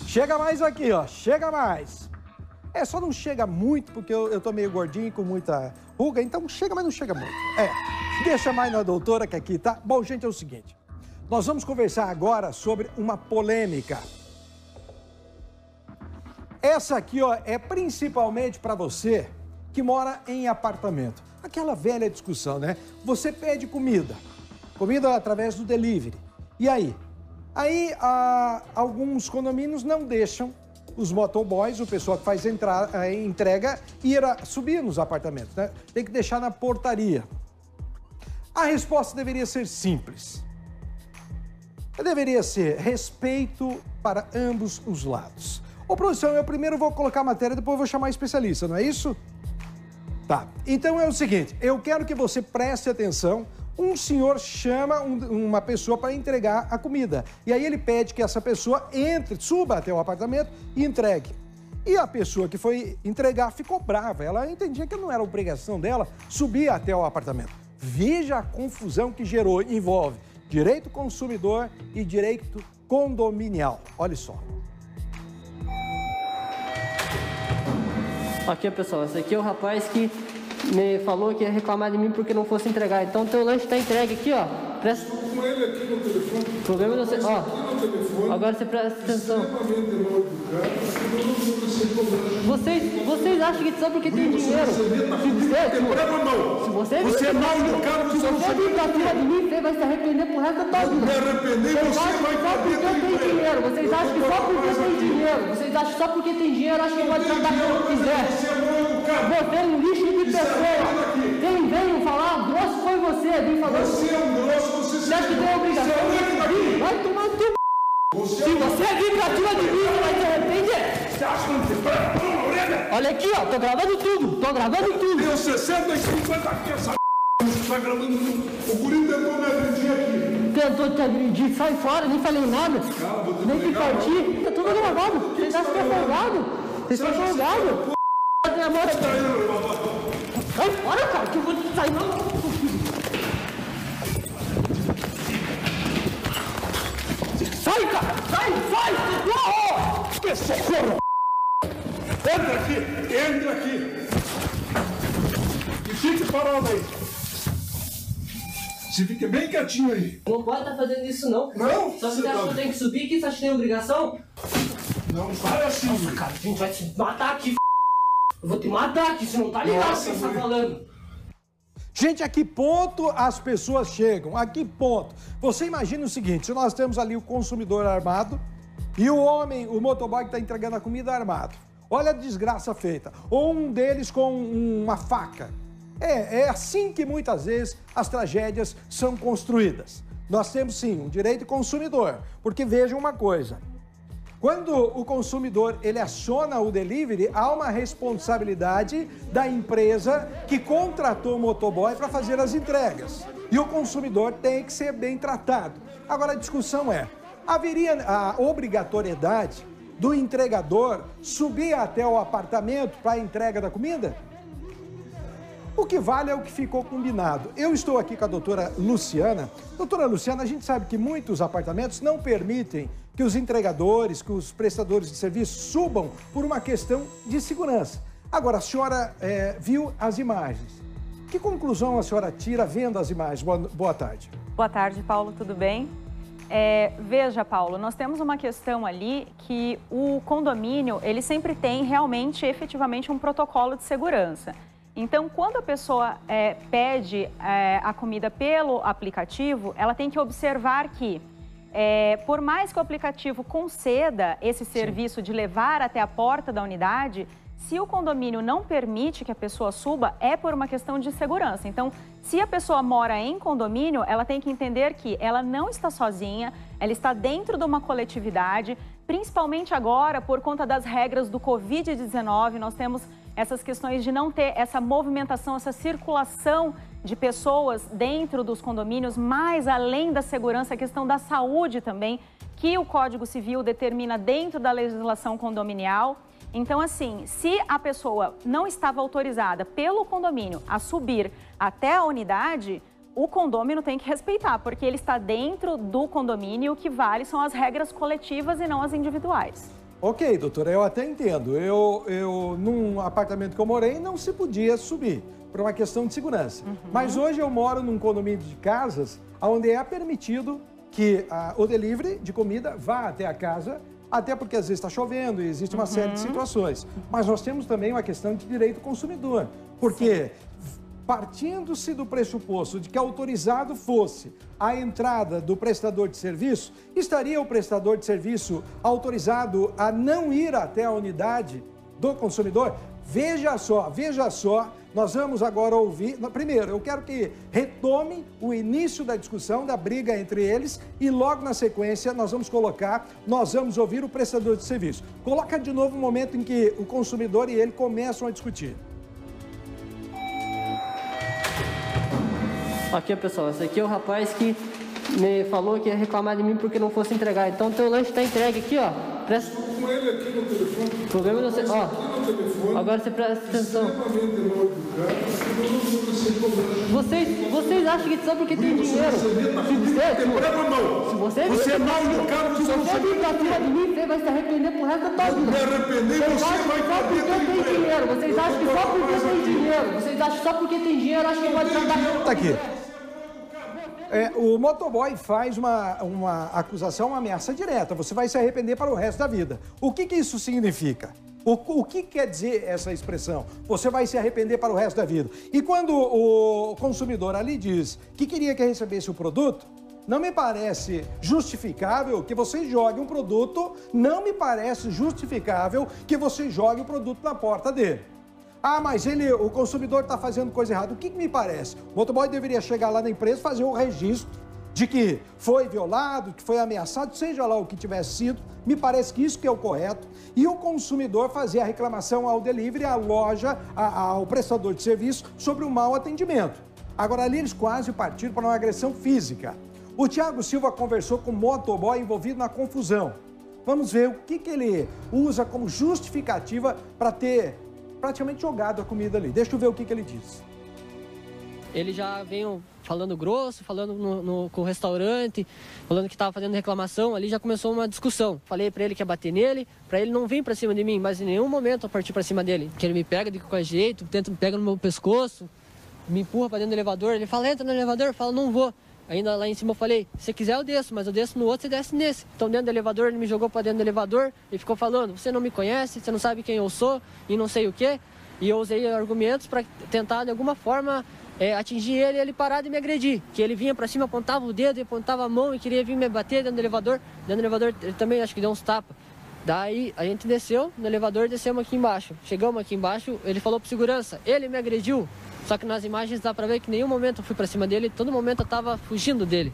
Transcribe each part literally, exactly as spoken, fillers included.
Chega mais aqui, ó. Chega mais. É, só não chega muito, porque eu, eu tô meio gordinho, com muita ruga, então chega, mas não chega muito. É, deixa mais na doutora que aqui, tá? Bom, gente, é o seguinte. Nós vamos conversar agora sobre uma polêmica. Essa aqui, ó, é principalmente para você que mora em apartamento. Aquela velha discussão, né? Você pede comida, comida através do delivery. E aí? Aí, ah, alguns condomínios não deixam os motoboys, o pessoal que faz entrar, a entrega, ir a, subir nos apartamentos, né? Tem que deixar na portaria. A resposta deveria ser simples. Deveria ser respeito para ambos os lados. Ô, produção, eu primeiro vou colocar a matéria, depois eu vou chamar especialista, não é isso? Tá. Então é o seguinte, eu quero que você preste atenção. Um senhor chama um, uma pessoa para entregar a comida. E aí ele pede que essa pessoa entre, suba até o apartamento e entregue. E a pessoa que foi entregar ficou brava. Ela entendia que não era obrigação dela subir até o apartamento. Veja a confusão que gerou. Envolve direito consumidor e direito condominial. Olha só. Aqui, pessoal, esse aqui é o rapaz que me falou que ia reclamar de mim porque não fosse entregar. Então, teu lanche está entregue aqui, ó. Presta... Estou com ele aqui no telefone. O problema não sei... Ó, telefone, agora você presta atenção. Extremamente mal educado, vocês, vocês acham que só porque tem dinheiro? Se você, se você, você é mal educado, se você vir pra cima de mim, você vai se arrepender pro resto da tua vida. Me arrepender, você, você vai só porque tem dinheiro. Vocês acham que só porque tem dinheiro. Vocês acham que só porque tem dinheiro, acham que pode tratar como quiser. Você é um lixo de pessoa. Quem veio falar grosso foi você. Vem falando. Você é um grosso, você Você acha que tem obrigação de vir? Vai tomar tu. Você Se você vir pra cima de mim, você vai se arrepender. Você acha que não te presta? Olha aqui, ó. Tô gravando tudo. Tô gravando tudo. Tenho sessenta e cinquenta aqui, essa você tá gravando tudo. O guri tentou me agredir aqui. Tentou te agredir. Sai fora, nem falei nada. Cara, vou te nem que pegar, partir. Tá tudo gravado. Vocês acham que é folgado? Vocês são folgados. Minha mão sai fora, cara, que eu vou te sair não. Sai, cara! Sai! Sai! Oh! Que socorro! Entra aqui! Entra aqui! E fique parado aí! Se fique bem quietinho aí! Não pode estar fazendo isso, não. Não? Só que você acha que eu tenho que subir aqui? Você acha que tem obrigação? Não, sai assim! Nossa, cara, a gente vai te matar aqui, eu vou te matar aqui, você não tá ligado o que você tá falando. Gente, a que ponto as pessoas chegam? A que ponto? Você imagina o seguinte, se nós temos ali o consumidor armado e o homem, o motoboy que está entregando a comida armado. Olha a desgraça feita. Ou um deles com uma faca. É, é assim que muitas vezes as tragédias são construídas. Nós temos sim um direito consumidor, porque vejam uma coisa. Quando o consumidor ele aciona o delivery, há uma responsabilidade da empresa que contratou o motoboy para fazer as entregas. E o consumidor tem que ser bem tratado. Agora a discussão é, haveria a obrigatoriedade do entregador subir até o apartamento para a entrega da comida? O que vale é o que ficou combinado. Eu estou aqui com a doutora Luciana. Doutora Luciana, a gente sabe que muitos apartamentos não permitem que os entregadores, que os prestadores de serviço subam por uma questão de segurança. Agora, a senhora é, viu as imagens. Que conclusão a senhora tira vendo as imagens? Boa, boa tarde. Boa tarde, Paulo, tudo bem? É, veja, Paulo, nós temos uma questão ali que o condomínio, ele sempre tem realmente, efetivamente, um protocolo de segurança. Então, quando a pessoa é, pede é, a comida pelo aplicativo, ela tem que observar que, é, por mais que o aplicativo conceda esse serviço Sim. de levar até a porta da unidade, se o condomínio não permite que a pessoa suba, é por uma questão de segurança. Então, se a pessoa mora em condomínio, ela tem que entender que ela não está sozinha, ela está dentro de uma coletividade, principalmente agora, por conta das regras do covid dezenove, nós temos essas questões de não ter essa movimentação, essa circulação de pessoas dentro dos condomínios, mais além da segurança, a questão da saúde também, que o Código Civil determina dentro da legislação condominial. Então, assim, se a pessoa não estava autorizada pelo condomínio a subir até a unidade, o condomínio tem que respeitar, porque ele está dentro do condomínio, o que vale são as regras coletivas e não as individuais. Ok, doutora, eu até entendo. Eu, eu, num apartamento que eu morei, não se podia subir, por uma questão de segurança. Uhum. Mas hoje eu moro num condomínio de casas, onde é permitido que ah, o delivery de comida vá até a casa, até porque às vezes está chovendo e existe uma uhum. série de situações. Mas nós temos também uma questão de direito do consumidor, porque... Sim. Partindo-se do pressuposto de que autorizado fosse a entrada do prestador de serviço, estaria o prestador de serviço autorizado a não ir até a unidade do consumidor? Veja só, veja só, nós vamos agora ouvir... Primeiro, eu quero que retome o início da discussão, da briga entre eles, e logo na sequência nós vamos colocar, nós vamos ouvir o prestador de serviço. Coloca de novo o momento em que o consumidor e ele começam a discutir. Aqui, pessoal, esse aqui é o rapaz que me falou que ia reclamar de mim porque não fosse entregar. Então, teu lanche está entregue aqui, ó. Presta... Estou com ele aqui no telefone. O problema não sei... Ó, telefone, agora você presta atenção. Vocês, vocês acham que só porque tem dinheiro? Se você... Se você... Você é mal educado, se você vir pra cima de mim, você vai se arrepender pro resto da tua vida. Me arrepender, você vai só porque tem dinheiro. Vocês acham que só porque tem dinheiro. Vocês acham que só porque tem dinheiro, acham que pode tratar... Tá aqui. É, o motoboy faz uma, uma acusação, uma ameaça direta. Você vai se arrepender para o resto da vida. O que, que isso significa? O, o que quer dizer essa expressão? Você vai se arrepender para o resto da vida. E quando o consumidor ali diz que queria que recebesse o produto, não me parece justificável que você jogue um produto, não me parece justificável que você jogue o produto na porta dele. Ah, mas ele, o consumidor está fazendo coisa errada. O que, que me parece? O motoboy deveria chegar lá na empresa e fazer um registro de que foi violado, que foi ameaçado, seja lá o que tivesse sido. Me parece que isso que é o correto. E o consumidor fazer a reclamação ao delivery, à loja, a, ao prestador de serviço sobre o mau atendimento. Agora, ali eles quase partiram para uma agressão física. O Thiago Silva conversou com o motoboy envolvido na confusão. Vamos ver o que, que ele usa como justificativa para ter... praticamente jogado a comida ali. Deixa eu ver o que, que ele diz. Ele já veio falando grosso, falando no, no, com o restaurante, falando que estava fazendo reclamação, ali já começou uma discussão. Falei para ele que ia bater nele, para ele não vir para cima de mim, mas em nenhum momento eu parti para cima dele. Que ele me pega de qualquer jeito, tenta, me pega no meu pescoço, me empurra para dentro do elevador. Ele fala, entra no elevador, eu falo, não vou. Ainda lá em cima eu falei, se quiser eu desço, mas eu desço no outro, você desce nesse. Então dentro do elevador, ele me jogou para dentro do elevador e ficou falando, você não me conhece, você não sabe quem eu sou e não sei o quê. E eu usei argumentos para tentar de alguma forma é, atingir ele e ele parar de me agredir. Que ele vinha para cima, apontava o dedo, apontava a mão e queria vir me bater dentro do elevador. Dentro do elevador ele também acho que deu uns tapas. Daí a gente desceu no elevador e descemos aqui embaixo. Chegamos aqui embaixo, ele falou para segurança, ele me agrediu. Só que nas imagens dá para ver que em nenhum momento eu fui para cima dele, todo momento eu estava fugindo dele.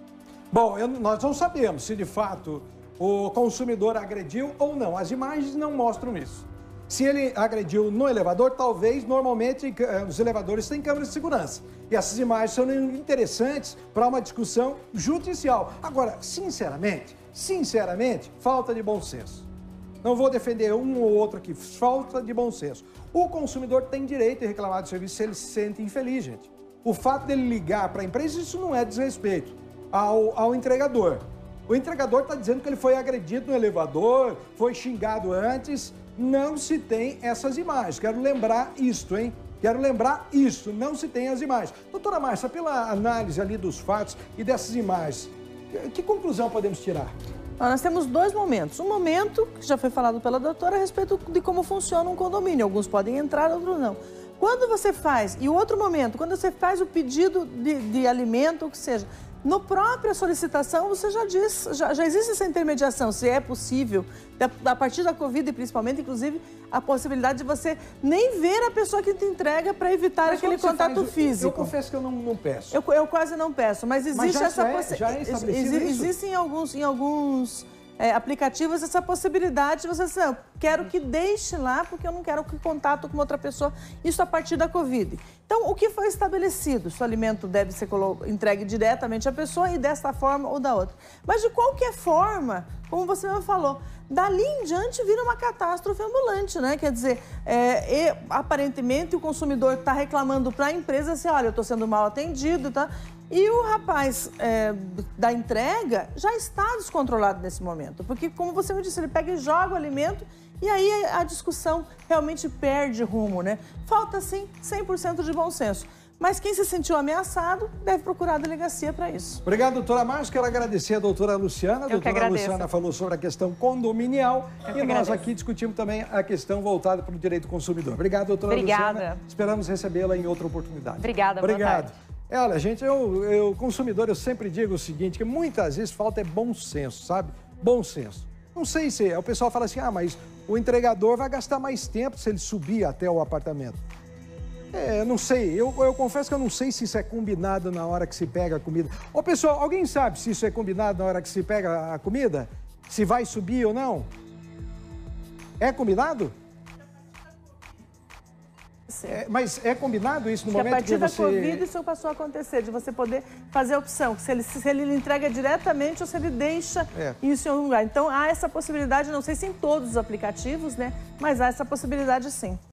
Bom, eu, nós não sabemos se de fato o consumidor agrediu ou não. As imagens não mostram isso. Se ele agrediu no elevador, talvez, normalmente, os elevadores têm câmeras de segurança. E essas imagens são interessantes para uma discussão judicial. Agora, sinceramente, sinceramente, falta de bom senso. Não vou defender um ou outro aqui, falta de bom senso. O consumidor tem direito de reclamar do serviço se ele se sente infeliz, gente. O fato dele ligar para a empresa, isso não é desrespeito ao, ao entregador. O entregador está dizendo que ele foi agredido no elevador, foi xingado antes. Não se tem essas imagens. Quero lembrar isto, hein? Quero lembrar isso, não se tem as imagens. Doutora Márcia, pela análise ali dos fatos e dessas imagens, que conclusão podemos tirar? Nós temos dois momentos. Um momento, que já foi falado pela doutora, a respeito de como funciona um condomínio. Alguns podem entrar, outros não. Quando você faz, e o outro momento, quando você faz o pedido de, de alimento, ou que seja, no própria solicitação, você já diz, já, já existe essa intermediação, se é possível, a partir da Covid, principalmente, inclusive, a possibilidade de você nem ver a pessoa que te entrega para evitar mas aquele contato faz, físico. Eu confesso que eu não, não peço. Eu, eu quase não peço, mas existe mas já essa possibilidade. É, exi Existem em alguns, em alguns é, aplicativos essa possibilidade de você dizer, eu quero que deixe lá, porque eu não quero que contato com outra pessoa, isso a partir da Covid. Então, o que foi estabelecido? Se o alimento deve ser entregue diretamente à pessoa e desta forma ou da outra. Mas de qualquer forma, como você mesmo falou, dali em diante vira uma catástrofe ambulante, né? Quer dizer, é, e, aparentemente o consumidor está reclamando para a empresa assim, olha, eu estou sendo mal atendido, tá? E o rapaz é, da entrega já está descontrolado nesse momento, porque, como você me disse, ele pega e joga o alimento e aí a discussão realmente perde rumo, né? Falta, sim, cem por cento de bom senso. Mas quem se sentiu ameaçado deve procurar a delegacia para isso. Obrigado, doutora Márcia. Quero agradecer a doutora Luciana. A doutora Luciana falou sobre a questão condominial Eu e nós aqui discutimos também a questão voltada para o direito do consumidor. Obrigado, doutora Obrigada. Luciana. Esperamos recebê-la em outra oportunidade. Obrigada, Obrigado. Boa tarde. É, olha, gente, eu, eu, consumidor, eu sempre digo o seguinte, que muitas vezes falta é bom senso, sabe? Bom senso. Não sei se... O pessoal fala assim, ah, mas o entregador vai gastar mais tempo se ele subir até o apartamento. É, eu não sei. Eu, eu confesso que eu não sei se isso é combinado na hora que se pega a comida. Ô, pessoal, alguém sabe se isso é combinado na hora que se pega a comida? Se vai subir ou não? É combinado? É, mas é combinado isso no que momento que você... a partir da Covid isso passou a acontecer, de você poder fazer a opção, se ele, se ele entrega diretamente ou se ele deixa é. isso em algum lugar. Então há essa possibilidade, não sei se em todos os aplicativos, né? Mas há essa possibilidade sim.